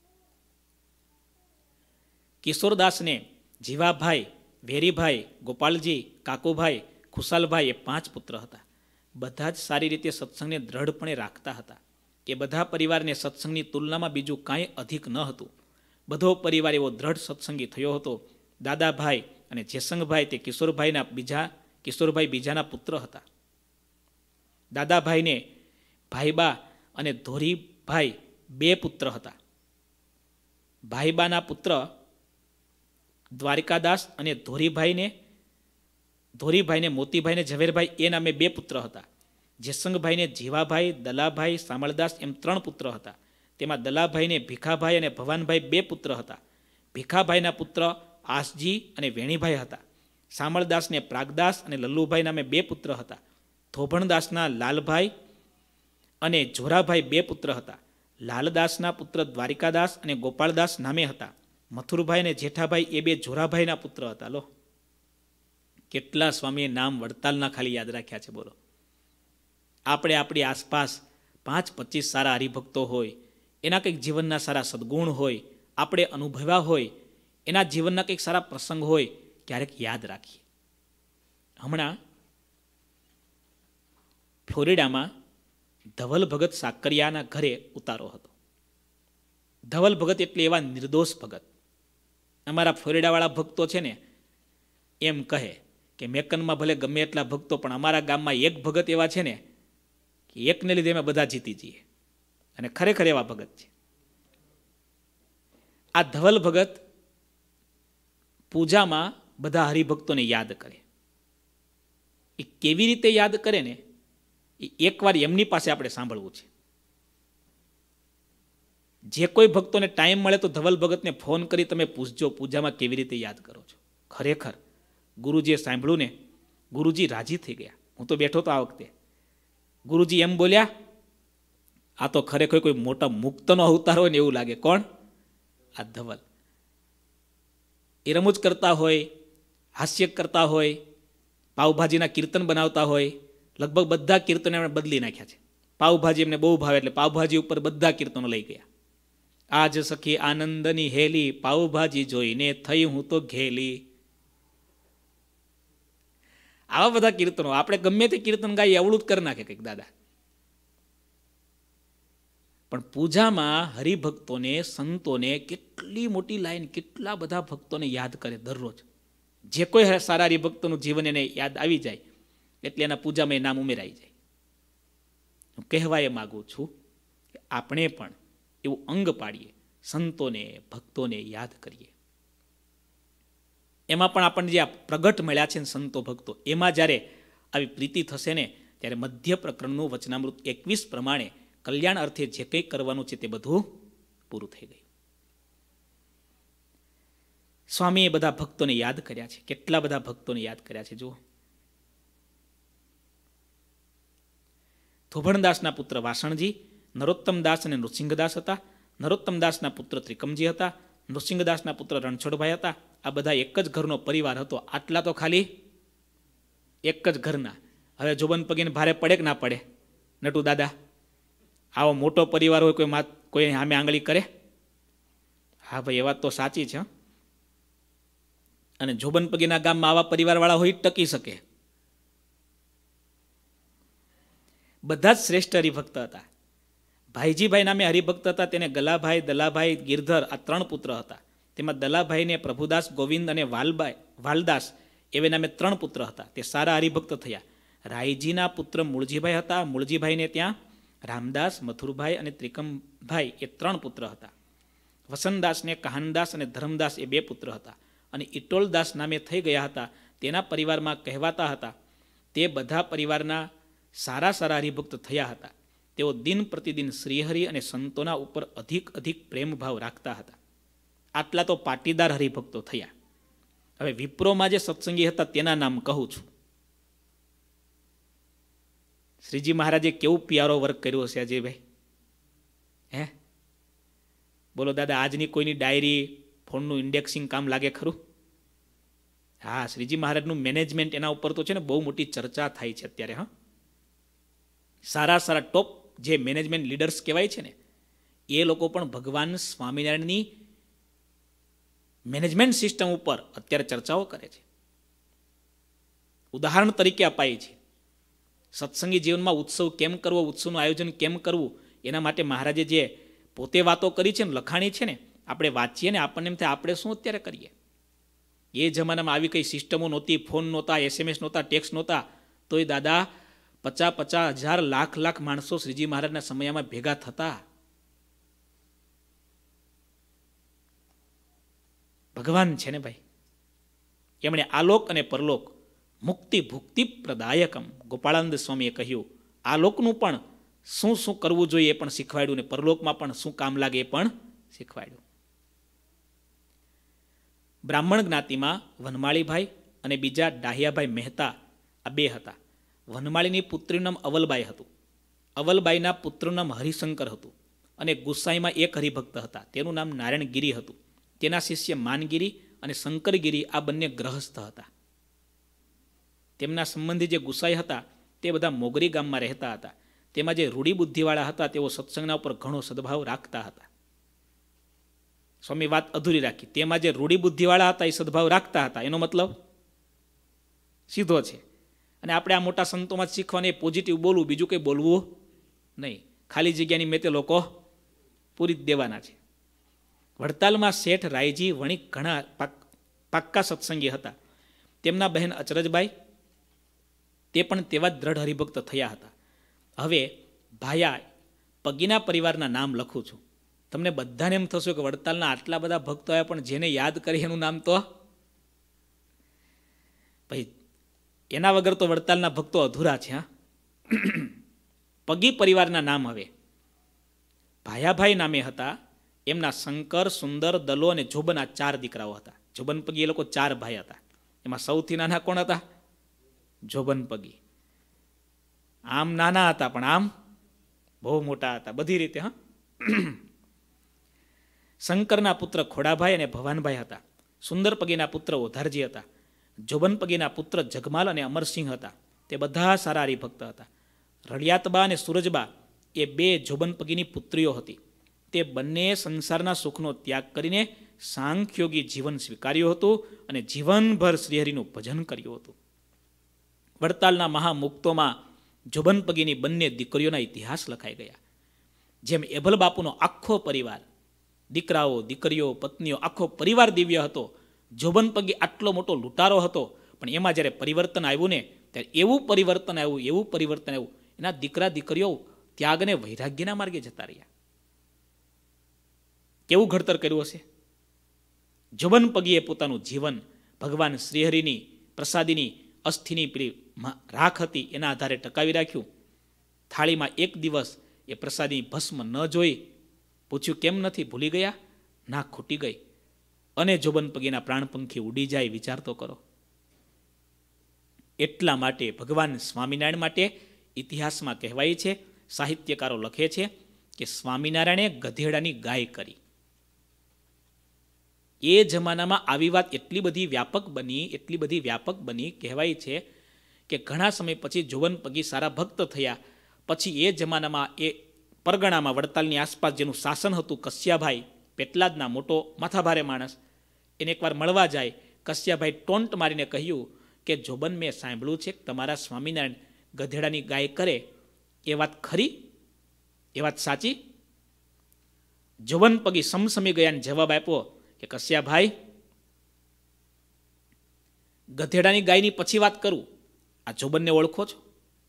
કિશોરદાસને જીવાભાઈ, વેરીભાઈ, ગોપાલજી, કાકુભાઈ, ખુશાલભાઈ એ 5 પુત્ર હતા. બધા જ સારી રીતે સત્સંગને દ્રઢપણે રાખતા હતા. એ બધા પરિવારને સત્સંગની તુલનામાં બીજું કાંઈ અધિક ન હતું. બધો પરિવાર એવો દ્રઢ સત્સંગી થયો હતો. દાદાભાઈ અને જેસંગભાઈ તે કિશોરભાઈ બીજાના પુત્ર હતા. દાદાભાઈને ભાઈબા અને ધોરીભાઈ 2 પુત્ર હતા. ભાઈબાના પુત્ર દ્વારિકાદાસ અને ધોરીભાઈને મોતીભાઈને ઝવેરભાઈ એ નામે 2 પુત્ર હતા. જેસંગભાઈને જીવાભાઈ, દલાભાઈ, સામળદાસ એમ 3 પુત્ર હતા. તેમાં દલાભાઈને ભીખાભાઈ અને ભવાનભાઈ 2 પુત્ર હતા. ભીખાભાઈના પુત્ર આસજી અને વેણીભાઈ હતા. સામળદાસને પ્રાગદાસ અને લલ્લુભાઈ નામે 2 પુત્ર હતા. ધોભણદાસના લાલભાઈ અને જોરાભાઈ 2 પુત્ર હતા. લાલદાસના પુત્ર દ્વારિકાદાસ અને ગોપાળદાસ નામે હતા. મથુરભાઈ અને જેઠાભાઈ એ 2 જોરાભાઈના પુત્ર હતા. લો, કેટલા સ્વામીએ નામ વડતાલના ખાલી યાદ રાખ્યા છે. બોલો, આપણે આપણી આસપાસ 5-25 સારા હરિભક્તો હોય, એના કંઈક જીવનના સારા સદગુણ હોય, આપણે અનુભવ્યા હોય, એના જીવનના કંઈક સારા પ્રસંગ હોય, ક્યારેક યાદ રાખીએ. હમણાં ફ્લોરિડામાં ધવલ ભગત સાકરિયાના ઘરે ઉતારો હતો. ધવલ ભગત એટલે એવા નિર્દોષ ભગત. અમારા ફ્લોરિડાવાળા ભક્તો છે ને એમ કહે કે મેકનમાં ભલે ગમે એટલા ભક્તો, પણ અમારા ગામમાં એક ભગત એવા છે ને કે એકને લીધે અમે બધા જીતી જઈએ. અને ખરેખર એવા ભગત છે. આ ધવલ ભગત પૂજામાં બધા હરિભક્તોને યાદ કરે. એ કેવી રીતે યાદ કરે ને, એ એકવાર એમની પાસે આપણે સાંભળવું છે. જે કોઈ ભક્તોને ટાઈમ મળે તો ધવલ ભગતને ફોન કરી તમે પૂછજો પૂજામાં કેવી રીતે યાદ કરો છો. ખરેખર ગુરુજીએ સાંભળ્યું ને, ગુરુજી રાજી થઈ ગયા. હું તો બેઠો તો આ વખતે. ગુરુજી એમ બોલ્યા, આ તો ખરેખર કોઈ મોટા મુક્તનો અવતાર હોય ને એવું લાગે. કોણ? આ ધવલ. એ રમૂજ કરતા હોય, હાસ્ય કરતા હોય, પાવભાજીના કીર્તન બનાવતા હોય. લગભગ બધા કીર્તનો એમણે બદલી નાખ્યા છે. પાવભાજી એમને બહુ ભાવે એટલે પાવભાજી ઉપર બધા કીર્તનો લઈ ગયા. આજ સખી આનંદની હેલી, પાવભાજી જોઈને થઈ હું તો ઘેલી. આવા બધા કીર્તનો આપણે ગમે તે કીર્તન ગાઈએ અવળું જ કરી નાખે કંઈક દાદા. પણ પૂજામાં હરિભક્તોને, સંતોને કેટલી મોટી લાઈન, કેટલા બધા ભક્તોને યાદ કરે દરરોજ. જે કોઈ સારા હરિભક્તોનું જીવન એને યાદ આવી જાય એટલે એના પૂજામાં એ નામ ઉમેરાઈ જાય. હું કહેવા એ માગું છું કે આપણે પણ એવું અંગ પાડીએ, સંતોને, ભક્તોને યાદ કરીએ. એમાં પણ આપણને જે આ પ્રગટ મળ્યા છે ને સંતો ભક્તો, એમાં જ્યારે આવી પ્રીતિ થશે ને ત્યારે મધ્ય પ્રકરણનું વચનામૃત 21 પ્રમાણે કલ્યાણ અર્થે જે કંઈ કરવાનું છે તે બધું પૂરું થઈ ગયું. સ્વામીએ બધા ભક્તોને યાદ કર્યા છે. કેટલા બધા ભક્તોને યાદ કર્યા છે જુઓ. થોભણદાસના પુત્ર વાસણજી, નરોત્તમદાસ અને નૃસિંહદાસ હતા. નરોત્તમદાસના પુત્ર ત્રિકમજી હતા. નૃસિંહદાસના પુત્ર રણછોડભાઈ હતા. આ બધા એક જ ઘરનો પરિવાર હતો. આટલા તો ખાલી એક જ ઘરના. હવે જોબન પગીને ભારે પડે કે ના પડે નટુ દાદા? આવો મોટો પરિવાર હોય કોઈ સામે આંગળી કરે? હા ભાઈ, એ વાત તો સાચી છે. અને જોબન પગીના ગામમાં આવા પરિવારવાળા હોય ટકી શકે. બધા જ શ્રેષ્ઠ હરિભક્ત હતા. ભાઈજીભાઈ નામે હરિભક્ત હતા. તેને ગલાભાઈ, દલાભાઈ, ગિરધર આ 3 પુત્ર હતા. તેમાં દલાભાઈને પ્રભુદાસ, ગોવિંદ અને વાલદાસ એવે નામે 3 પુત્ર હતા. તે સારા હરિભક્ત થયા. રાયજીના પુત્ર મૂળજીભાઈ હતા. મૂળજીભાઈને ત્યાં રામદાસ, મથુરભાઈ અને ત્રિકમભાઈ એ 3 પુત્ર હતા. વસંતદાસને કહાનદાસ અને ધર્મદાસ એ 2 પુત્ર હતા. અને ઇટોલદાસ નામે થઈ ગયા હતા. તેના પરિવારમાં કહેવાતા હતા. તે બધા પરિવારના સારા સારા હરિભક્ત થયા હતા. તેઓ દિન પ્રતિદિન શ્રીહરિ અને સંતોના ઉપર અધિક પ્રેમભાવ રાખતા હતા. આટલા તો પાટીદાર હરિભક્તો થયા. હવે વિપ્રોમાં જે સત્સંગી હતા તેના નામ કહું છું. શ્રીજી મહારાજે કેવું પિયારો વર્ક કર્યો હશે અજયભાઈ? હે બોલો દાદા, આજની કોઈની ડાયરી, ફોનનું ઇન્ડેક્સિંગ કામ લાગે ખરું? હા, શ્રીજી મહારાજનું મેનેજમેન્ટ એના ઉપર તો છે ને બહુ મોટી ચર્ચા થાય છે અત્યારે. હા, સારા સારા ટોપ જે મેનેજમેન્ટ લીડર્સ કહેવાય છે ને એ લોકો પણ ભગવાન સ્વામિનારાયણની મેનેજમેન્ટ સિસ્ટમ ઉપર અત્યારે ચર્ચાઓ કરે છે. ઉદાહરણ તરીકે અપાય છે. સત્સંગી જીવનમાં ઉત્સવ કેમ કરવો, ઉત્સવનું આયોજન કેમ કરવું, એના માટે મહારાજે જે પોતે વાતો કરી છે ને, લખાણી છે ને, આપણે વાંચીએ ને આપણને એમ થાય આપણે શું અત્યારે કરીએ. એ જમાનામાં આવી કઈ સિસ્ટમો નહોતી, ફોન નહોતા, SMS નહોતા, ટેક્સ નહોતા. તોય દાદા 50,000 લાખ માણસો શ્રીજી મહારાજના સમયમાં ભેગા થતા. ભગવાન છે ને ભાઈ, એમણે આલોક અને પરલોક મુક્તિ ભુક્તિ પ્રદાયકમ ગોપાળાનંદ સ્વામીએ કહ્યું. આલોકનું પણ શું શું કરવું જોઈએ એ પણ શીખવાડ્યું ને પરલોકમાં પણ શું કામ લાગે એ પણ શીખવાડ્યું. બ્રાહ્મણ જ્ઞાતિમાં વનમાળીભાઈ અને બીજા ડાહિયાભાઈ મહેતા આ 2 હતા. વનમાળીની પુત્રીનું નામ અવલબાઈ હતું. અવલબાઈના પુત્રનું નામ હરિશંકર હતું. અને ગુસાઈમાં એક હરિભક્ત હતા, તેનું નામ નારાયણગીરી હતું. તેના શિષ્ય માનગીરી અને શંકરગીરી આ બંને ગ્રહસ્થ હતા. તેમના સંબંધી જે ગુસાઈ હતા તે બધા મોગરી ગામમાં રહેતા હતા. તેમાં જે રૂઢી બુદ્ધિવાળા હતા તેઓ સત્સંગના ઉપર ઘણો સદભાવ રાખતા હતા. સ્વામી વાત અધૂરી રાખી. તેમાં જે રૂઢી બુદ્ધિવાળા હતા એ સદભાવ રાખતા હતા, એનો મતલબ સીધો છે. અને આપણે આ મોટા સંતોમાં શીખવાને પોઝિટિવ બોલવું, બીજું કંઈ બોલવું નહીં. ખાલી જગ્યાની મેં તે લોકો પૂરી જ દેવાના છે. વડતાલમાં શેઠ રાયજી વણિક ઘણા પાક્કા સત્સંગી હતા. તેમના બહેન અચરજબાઈ તે પણ તેવા જ દ્રઢ હરિભક્ત થયા હતા. હવે ભાયા પગીના પરિવારના નામ લખું છું. તમને બધાને એમ થશે કે વડતાલના આટલા બધા ભક્તો આવ્યા પણ જેને યાદ કરી એનું નામ તો ભાઈ એના વગર તો વડતાલના ભક્તો અધૂરા છે. હા, પગી પરિવારના નામ હવે ભાયાભાઈ નામે હતા. એમના શંકર, સુંદર, દલો અને જોબન આ 4 દીકરાઓ હતા. જોબન પગી એ લોકો 4 ભાઈ હતા. એમાં સૌથી નાના કોણ હતા? જોબન પગી. આમ નાના હતા પણ આમ બહુ મોટા હતા બધી રીતે. હા, શંકરના પુત્ર ખોડાભાઈ અને ભવાનભાઈ હતા. સુંદર પગીના પુત્ર ઓધારજી હતા. જોબન પગીના પુત્ર જગમાલ અને અમરસિંહ હતા. તે બધા સારા હરિભક્ત હતા. રળિયાતબા અને સૂરજબા એ બે જોબન પગીની પુત્રીઓ હતી. તે બંને સંસારના સુખનો ત્યાગ કરીને સાંખ્યોગી જીવન સ્વીકાર્યું હતું અને જીવનભર શ્રીહરિનું ભજન કર્યું હતું. વડતાલના મહામુક્તોમાં જોબન પગીની બંને દીકરીઓના ઇતિહાસ લખાઈ ગયા. જેમ એભલ બાપુનો આખો પરિવાર, દીકરાઓ, દીકરીઓ, પત્નીઓ, આખો પરિવાર દિવ્ય હતો, જોબન પગી આટલો મોટો લૂંટારો હતો, પણ એમાં જ્યારે પરિવર્તન આવ્યું ને ત્યારે એવું પરિવર્તન આવ્યું, એના દીકરા દીકરીઓ ત્યાગને વૈરાગ્યના માર્ગે જતા રહ્યા. કેવું ઘડતર કર્યું હશે? જોબન પગીએ પોતાનું જીવન ભગવાન શ્રીહરિની પ્રસાદીની અસ્થિની પેલી રાખ હતી એના આધારે ટકાવી રાખ્યું. થાળીમાં એક દિવસ એ પ્રસાદી ભસ્મ ન જોઈ પૂછ્યું કેમ નથી, ભૂલી ગયા? ના, ખૂટી ગઈ. અને જોબન પગીના પ્રાણપંખી ઉડી જાય, વિચાર તો કરો. એટલા માટે ભગવાન સ્વામિનારાયણ માટે ઇતિહાસમાં કહેવાય છે, સાહિત્યકારો લખે છે કે સ્વામિનારાયણે ગધેડાની ગાય કરી. એ જમાનામાં આવી વાત એટલી બધી વ્યાપક બની કહેવાય છે કે ઘણા સમય પછી જોબન પગી સારા ભક્ત થયા. પછી એ જમાનામાં એ પરગણામાં વડતાલની આસપાસ જેનું શાસન હતું, કસ્યાભાઈ પેટલાદના મોટો માથાભારે માણસ, એને એકવાર મળવા જાય. કસ્યાભાઈ ટોન્ટ મારીને કહ્યું કે જોબન, મેં સાંભળ્યું છે કે તમારા સ્વામિનારાયણ ગધેડાની ગાય કરે, એ વાત ખરી? એ વાત સાચી? જોબન પગી સમસમી ગયાને જવાબ આપ્યો કે કસ્યાભાઈ, ગધેડાની ગાયની પછી વાત કરું, આ જોબનને ઓળખો છો?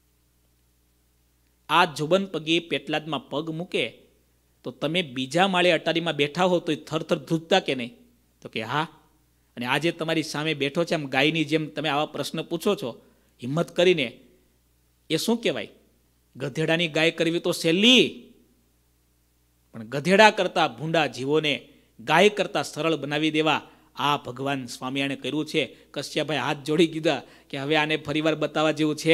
આ જોબન પગી પેટલાદમાં પગ મૂકે તો તમે બીજા માળે અટારીમાં બેઠા હો તો થરથર ધ્રુજતા કે નહીં? તો કે હા. અને આજે તમારી સામે બેઠો છે, આમ ગાયની જેમ તમે આવા પ્રશ્ન પૂછો છો હિંમત કરીને, એ શું કહેવાય? ગધેડાની ગાય કરવી તો સહેલી, પણ ગધેડા કરતા ભૂંડા જીવોને ગાય કરતા સરળ બનાવી દેવા આ ભગવાન સ્વામિનારાયણે કર્યું છે. કશ્યપભાઈ હાથ જોડી કીધા કે હવે આને ફરીવાર બતાવવા જેવું છે.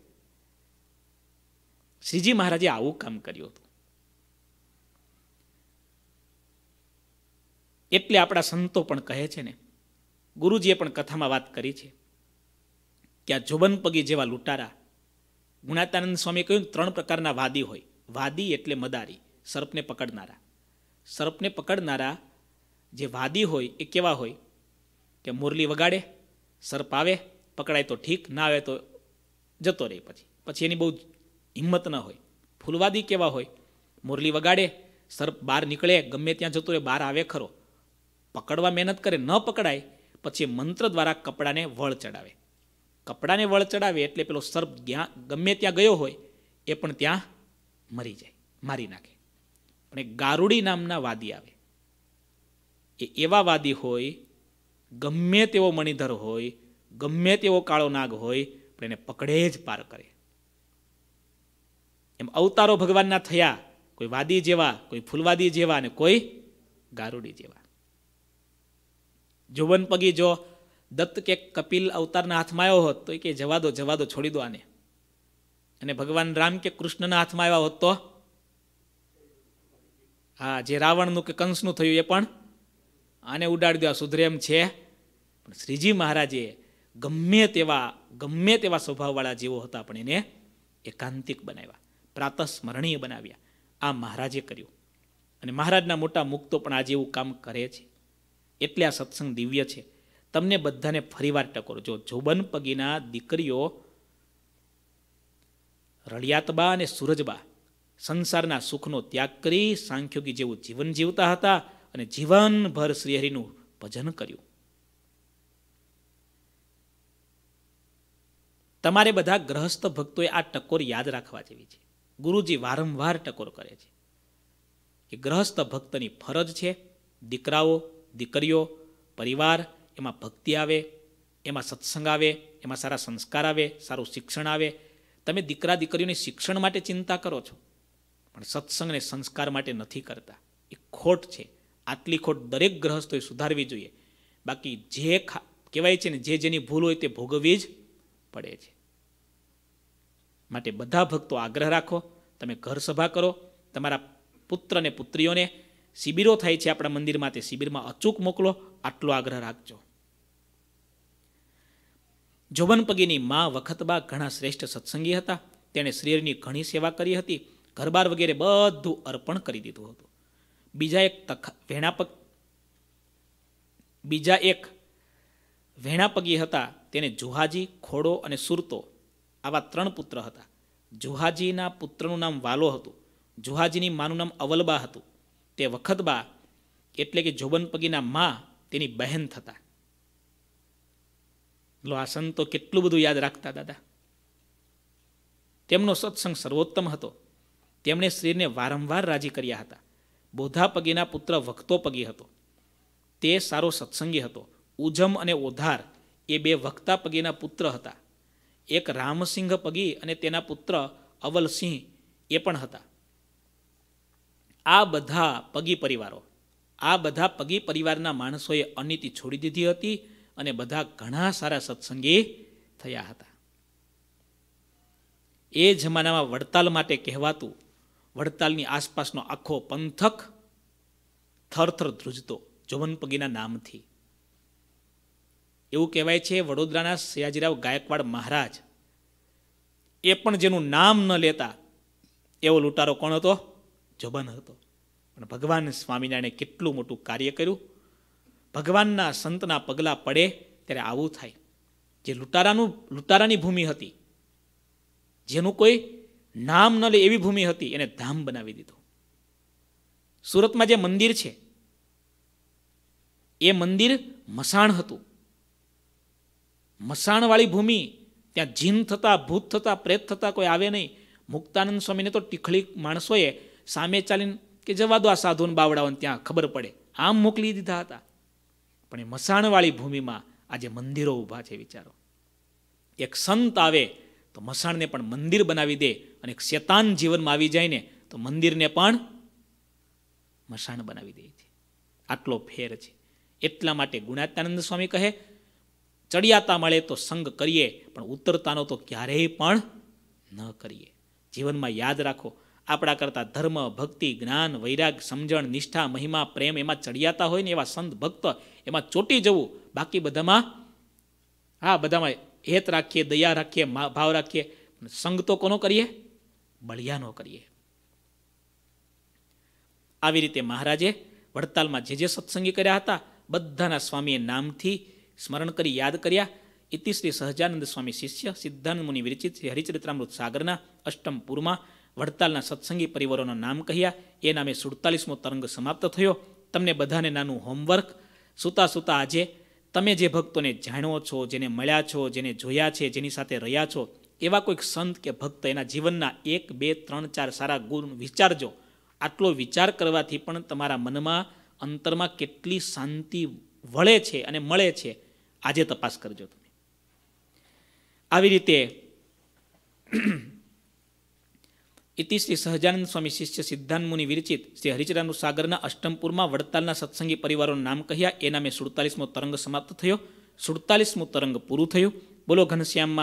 શ્રીજી મહારાજે આવું કામ કર્યું હતું. એટલે આપણા સંતો પણ કહે છે ને, ગુરુજીએ પણ કથામાં વાત કરી છે કે આ જોબન પગી જેવા લૂંટારા, ગુણાતાનંદ સ્વામીએ કહ્યું 3 પ્રકારના વાદી હોય. વાદી એટલે મદારી, સર્પને પકડનારા. સર્પને પકડનારા જે વાદી હોય એ કેવા હોય કે મુરલી વગાડે, સર્પ આવે, પકડાય તો ઠીક, ના આવે તો જતો રહે, પછી એની બહુ હિંમત ન હોય. ફૂલવાદી કેવા હોય? મુરલી વગાડે, સર્પ બહાર નીકળે, ગમે ત્યાં જતો રહે, બહાર આવે ખરો, પકડવા મહેનત કરે, ન પકડાય પછી મંત્ર દ્વારા કપડાને વળ ચડાવે. કપડાને વળ ચડાવે એટલે પેલો સર્પ ગમે ત્યાં ગયો હોય એ પણ ત્યાં મરી જાય, મારી નાખે. પણ એક ગારુડી નામના વાદી આવે, એ એવા વાદી હોય, ગમે તેવો મણિધર હોય, ગમે તેવો કાળો નાગ હોય, પણ એને પકડે જ પાર કરે. એમ અવતારો ભગવાનના થયા, કોઈ વાદી જેવા, કોઈ ફૂલવાદી જેવા અને કોઈ ગારુડી જેવા. જોબન પગી જો દત્ત કે કપિલ અવતારના હાથમાં આવ્યો હોત તો એ કે જવા દો, છોડી દો આને. અને ભગવાન રામ કે કૃષ્ણના હાથમાં આવ્યા હોત તો હા, જે રાવણનું કે કંસનું થયું એ પણ આને ઉડાડી દેવા, સુધરે એમ છે. પણ શ્રીજી મહારાજે ગમે તેવા સ્વભાવવાળા જેવો હતા પણ એને એકાંતિક બનાવ્યા, પ્રાતસ્મરણીય બનાવ્યા. આ મહારાજે કર્યું. અને મહારાજના મોટા મુક્તો પણ આજે એવું કામ કરે છે. એટલે આ સત્સંગ દિવ્ય છે. તમને બધાને ફરીવાર ટકોર. જો જોબન પગીના દીકરીઓ રળિયાતબા અને સૂરજબા સંસારના સુખનો ત્યાગ કરી સાંખ્યોગી જેવું જીવન જીવતા હતા અને જીવનભર શ્રીહરિનું ભજન કર્યું. તમારે બધા ગ્રહસ્થ ભક્તોએ આ ટકોર યાદ રાખવા જેવી છે. ગુરુજી વારંવાર ટકોર કરે છે કે ગ્રહસ્થ ભક્તની ફરજ છે દીકરાઓ, દીકરીઓ, પરિવાર, એમાં ભક્તિ આવે, એમાં સત્સંગ આવે, એમાં સારા સંસ્કાર આવે, સારું શિક્ષણ આવે. તમે દીકરા દીકરીઓની શિક્ષણ માટે ચિંતા કરો છો પણ સત્સંગ અને સંસ્કાર માટે નથી કરતા. એ ખોટ છે. આટલી ખોટ દરેક ગ્રહસ્થોએ સુધારવી જોઈએ. બાકી જે કહેવાય છે ને, જેની ભૂલ હોય તે ભોગવવી જ પડે છે. માટે બધા ભક્તો આગ્રહ રાખો, તમે ઘર સભા કરો, તમારા પુત્ર અને પુત્રીઓને શિબિરો થાય છે આપણા મંદિરમાં, તે શિબિરમાં અચૂક મોકલો. આટલો આગ્રહ રાખજો. જોબનપગીની મા વખતબા ઘણા શ્રેષ્ઠ સત્સંગી હતા. તેણે શ્રીહરિની ઘણી સેવા કરી હતી. ઘરબાર વગેરે બધું અર્પણ કરી દીધું હતું. બીજા એક વેણાપગી હતા. તેને જુહાજી, ખોડો અને સુરતો આવા 3 પુત્ર હતા. જુહાજીના પુત્રનું નામ વાલો હતું. જુહાજીની માનું નામ અવલબા હતું. તે વખતબા એટલે કે જોબનપગીના મા તેની બહેન થતા. લો, આ સંતો કેટલું બધું યાદ રાખતા દાદા. તેમનો સત્સંગ સર્વોત્તમ હતો. તેમણે શ્રીને વારંવાર રાજી કર્યા હતા. બોધાપગીના પુત્ર વક્તોપગી હતો. તે સારો સત્સંગી હતો. ઉજમ અને ઓધાર એ 2 વક્તાપગીના પુત્ર હતા. એક રામસિંહ પગી અને તેના પુત્ર અવલસિંહ એ પણ હતા. આ બધા પગી પરિવારના માણસોએ અનીતિ છોડી દીધી હતી અને બધા ઘણા સારા સત્સંગી થયા હતા. એ જમાનામાં વડતાલ માટે કહેવાતું, વડતાલની આસપાસનો આખો પંથક થરથર ધ્રુજતો જોબનપગીના નામથી. એવું કહેવાય છે વડોદરાના સયાજીરાવ ગાયકવાડ મહારાજ એ પણ જેનું નામ ન લેતા એવો લૂંટારો કોણ હતો? જોબન હતો. પણ ભગવાન સ્વામિનારાયણે કેટલું મોટું કાર્ય કર્યું. ભગવાનના સંતના પગલાં પડે ત્યારે આવું થાય. જે લૂંટારાની ભૂમિ હતી, જેનું કોઈ નામ ન લે એવી ભૂમિ હતી, એને ધામ બનાવી દીધું. સુરતમાં જે મંદિર છે એ મંદિર મસાણ હતું. મસાણવાળી ભૂમિ, ત્યાં જીન થતા, ભૂત થતા, પ્રેત થતા કોઈ આવે નહીં. મુક્તાનંદ સ્વામીને તો ટીખળી માણસોએ સામે ચાલીને કે જવા દો આ સાધુને બાવડાઓને, ત્યાં ખબર પડે, આમ મોકલી દીધા હતા. પણ એ મસાણવાળી ભૂમિમાં આજે મંદિરો ઊભા છે. વિચારો, એક સંત આવે તો મસાણને પણ મંદિર બનાવી દે, અને એક શેતાન જીવનમાં આવી જાય ને તો મંદિરને પણ મસાણ બનાવી દે છે. આટલો ફેર છે. એટલા માટે ગુણાત્યાનંદ સ્વામી કહે, ચડિયાતા મળે તો સંગ કરીએ, પણ ઉતરતાનો તો ક્યારેય પણ ન કરીએ. જીવનમાં યાદ રાખો, આપણા કરતા ધર્મ, ભક્તિ, જ્ઞાન, વૈરાગ, સમજણ, નિષ્ઠા, મહિમા, પ્રેમ એમાં ચડિયાતા હોય ને એવા સંત ભક્ત એમાં ચોટી જવું. બાકી બધામાં હેત રાખીએ, દયા રાખીએ, ભાવ રાખીએ, સંગ તો કોનો કરીએ? બળિયાનો કરીએ. આવી રીતે મહારાજે વડતાલમાં જે સત્સંગી કર્યા હતા બધાના સ્વામીએ નામથી સ્મરણ કરી યાદ કર્યા. ઇતિ શ્રી સહજાનંદ સ્વામી શિષ્ય સિદ્ધાનંદ મુનિ વિરચિત શ્રી હરિચરિત્રામૃત સાગરના અષ્ટમ પૂરમાં વડતાલના સત્સંગી પરિવારોના નામ કહ્યા. એ નામે 47મો તરંગ સમાપ્ત થયો. તમને બધાને નાનું હોમવર્ક. સૂતા આજે તમે જે ભક્તોને જાણો છો, જેને મળ્યા છો, જેને જોયા છે, જેની સાથે રહ્યા છો, એવા કોઈક સંત કે ભક્ત એના જીવનના 1, 2, 3, 4 સારા ગુણ વિચારજો. આટલો વિચાર કરવાથી પણ તમારા મનમાં, અંતરમાં કેટલી શાંતિ વળે છે અને મળે છે, આજે તપાસ કરજો તમે. આવી રીતે ઇતિ શ્રી સહજાનંદ સ્વામી શિષ્ય સિદ્ધાંત મુનિ વિરચિત શ્રી હરિચરામૃત સાગરના અષ્ટમપુરમાં વડતાલના સત્સંગી પરિવારોના નામ કહ્યા. એ નામે 47મો તરંગ સમાપ્ત થયો. 47મું તરંગ પૂરું થયું. બોલો ઘનશ્યામ